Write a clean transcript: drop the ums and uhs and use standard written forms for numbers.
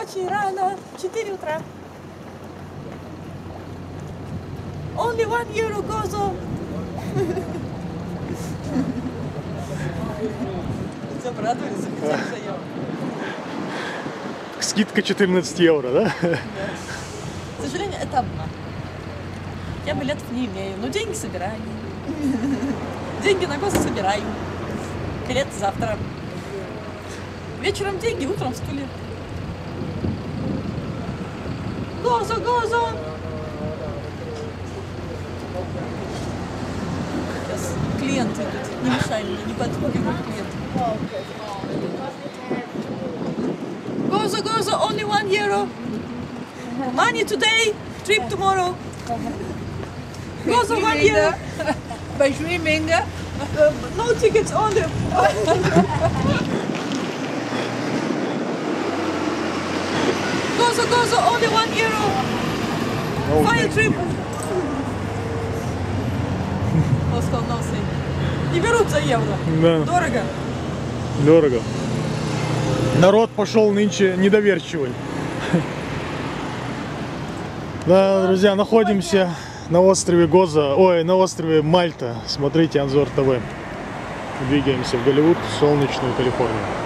очень рано, 4 утра. Only 1 euro gozo. Обрадовались, захотели заявку. Скидка 14 евро, да? К сожалению, это обман. Я билетов не имею, но деньги собираю. Деньги на гости собираю. Билет завтра. Вечером деньги, утром стулья. Гозо, гозо! Сейчас клиенты идут. Не мешай мне, не подпугивай клиентов. Gozo, gozo, only 1 euro. Money today, trip tomorrow. Gozo, 1 euro. Bij Zwemingen. No tickets only. Gozo, gozo, only 1 euro. Fire trip. Он сказал, no say. Не берут за евро. Да. Дорого. Дорого. Народ пошел нынче недоверчивый. Да, друзья, находимся на острове Гоза, на острове Мальта. Смотрите Анзор ТВ. Двигаемся в Голливуд, в солнечную Калифорнию.